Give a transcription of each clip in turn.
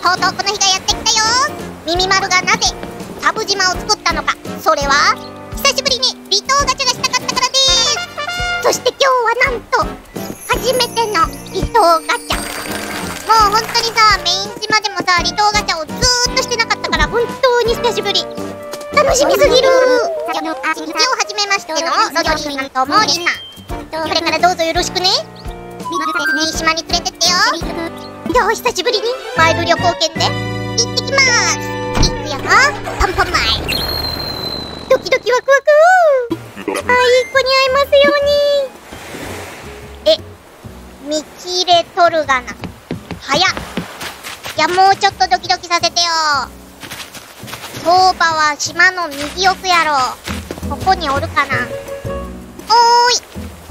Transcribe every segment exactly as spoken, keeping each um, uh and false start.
とうとうこの日がやってきたよ。ミミマルがなぜサブ島を作ったのか、それは久しぶりに離島ガチャがしたかったからです。そして今日はなんと初めての離島ガチャ。もう本当にさ、メイン島でもさ離島ガチャをずーっとしてなかったから本当に久しぶり。楽しみすぎる。一応初めましてのロドリーさんとモーリーさん、これからどうぞよろしくね。いい島に連れてってよ。今日久しぶりにマイル旅行券で行ってきます。行くよ、ポンポンマイ。ドキドキワクワク。あ、いい子に会えますように。え、見切れとるがな。早っ。いや、もうちょっとドキドキさせてよ。相場は島の右奥やろ。ここにおるかな。おーい。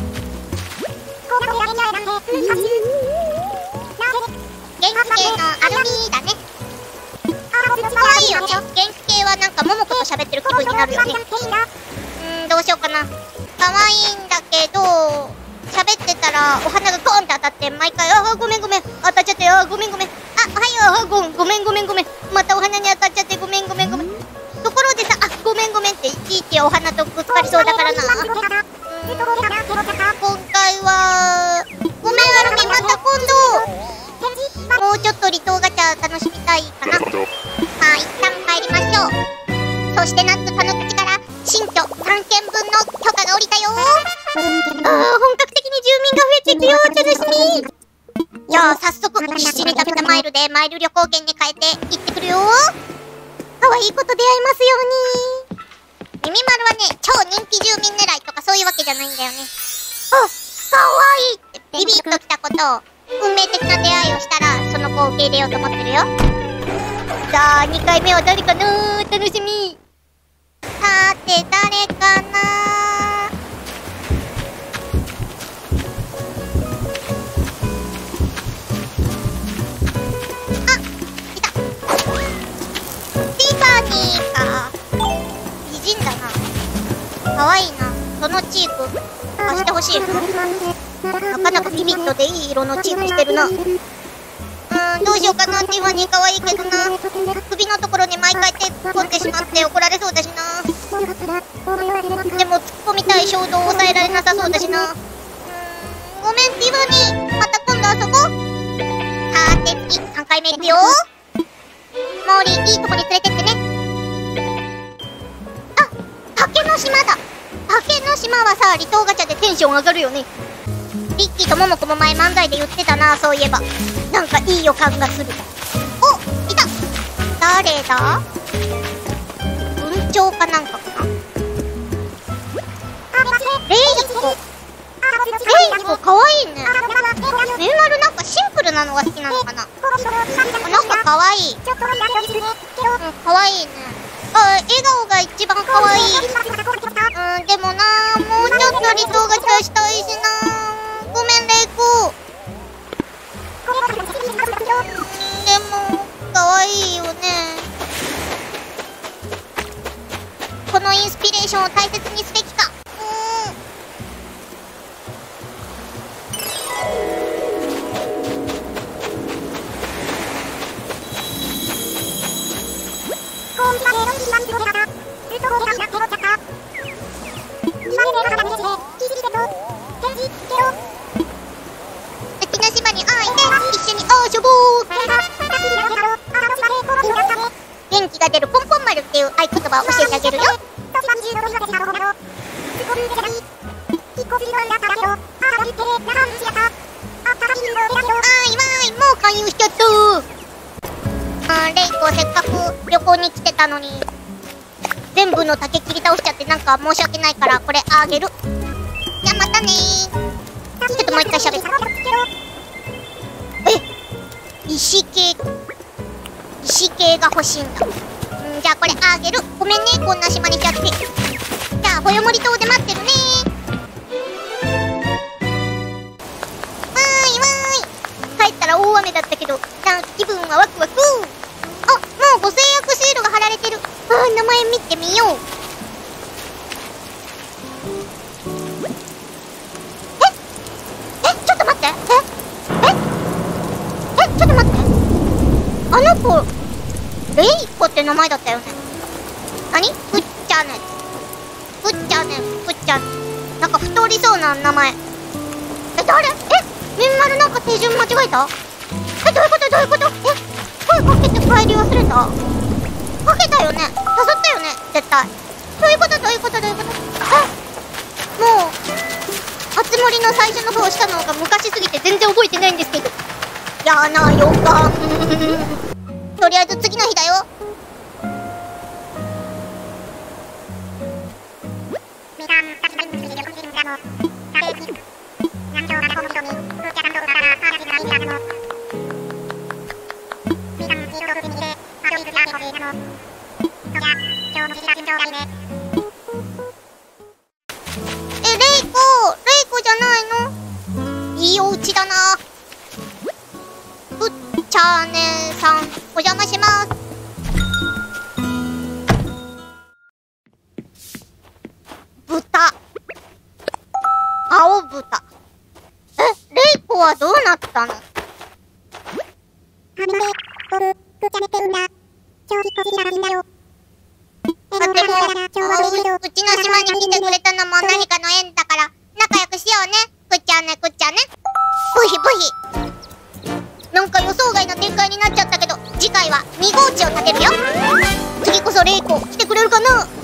元気系のアルミーだね。かわいいよね。元気系はなんかモモコと喋ってる気分になるよね。うーん、どうしようかな。かわいいんだけど喋ってたらお花がゴンって当たって毎回、あーごめんごめん当たっちゃって、あーごめんごめん、あ、おはよう、ごごめんごめんごめん、またお花に当たっちゃってごめんごめんごめん。ところでさ、あ、ごめんごめんっていちいちお花とぶつかりそうだからな。今回はごめんアルミ、また今度。もうちょっと離島ガチャ楽しみたいかな。まあ一旦帰りましょう。そしてなんと他の土地から新居さんけんぶんの許可が下りたよ。あー、本格的に住民が増えていくよ。楽しみ。じゃあ早速必死に食べたマイルでマイル旅行券に変えて行ってくるよ。可愛い子と出会いますように。ミミマルはね、超人気住民狙いとかそういうわけじゃないんだよね。あ、可愛いってビビッときたことを、運命的な出会いをしたらその子を受け入れようと思ってるよ。さあにかいめは誰かな。楽しみ。さて誰かな。あ、いた。ティファニーか。美人だな。かわいいな。そのチーク貸してほしい。なかなかビビットでいい色のチークしてるな。うーん、どうしようかな。ティファニーかわいいけどな。首のところに毎回手突っ込んでしまって怒られそうだしな。でも突っ込みたい衝動を抑えられなさそうだしな。うーん、ごめんティファニー、また今度遊ぼう。さて次さんかいめいくよ。モーリー、いいとこに連れてってね。あ、竹の島だ。竹の島はさ、離島ガチャでテンション上がるよね。リッキーとモモコも前漫才で言ってたな、そういえば。なんかいい予感がする。お、いた。誰だ。文鳥かなんかかな。レイコ。レイコかわいいね。メイマルなんかシンプルなのが好きなのかな。なんかかわいい。うん、かわいいね。あ、笑顔が一番かわいい。うん、でもな、もうちょっと離島ガチャしたいしな。ごめんレイコ。でもかわいいよね。このインスピレーションを大切にすべきか。うーん。敵の島においで、一緒に遊ぼう。元気が出るポンポン丸っていう合言葉を教えてあげるよ。あーいわーい、もう勧誘しちゃった。あー、レイコせっかく旅行に来てたのに全部の竹切り倒しちゃってなんか申し訳ないからこれあげる。じゃあまたねー。ちょっともう一回喋って。え、石系石系が欲しいんだ。うん、じゃあこれあげる。ごめんね、こんな島にしちゃって。じゃあホヨモリ島で待ってるねー。わーいわーい。帰ったら大雨だったけどなんか気分はワクワク。あ、もうご制約シールが貼られてる。あー、名前見てみよう。ええ、ちょっと待って。えええ、ちょっと待って。あの子コ、レイコって名前だったよね。何？ふっちゃね。ふっちゃね、ふっちゃね。なんか太りそうな名前。え、誰？え、みんまるなんか手順間違えた？え、どういうことどういうこと？え、声かけて帰り忘れた？かけたよね？誘ったよね？絶対。どういうことどういうことどういうこと？え、もう、あつ森の最初の方したのが昔すぎて全然覚えてないんですけど。やな予感。とりあえず次の日だよ。え、レイコ、レイコじゃないの？いいお家だな。ふっちゃーねーさん、お邪魔します。豚。青豚。え、レイコはどうなったの？あ、でも、うちの島に来てくれたのも何かの縁だから、仲良くしようね。くっちゃね、くっちゃね。ブヒブヒ。なんか予想外の展開になっちゃったけど、次回はに号地を建てるよ。次こそレイコ来てくれるかな？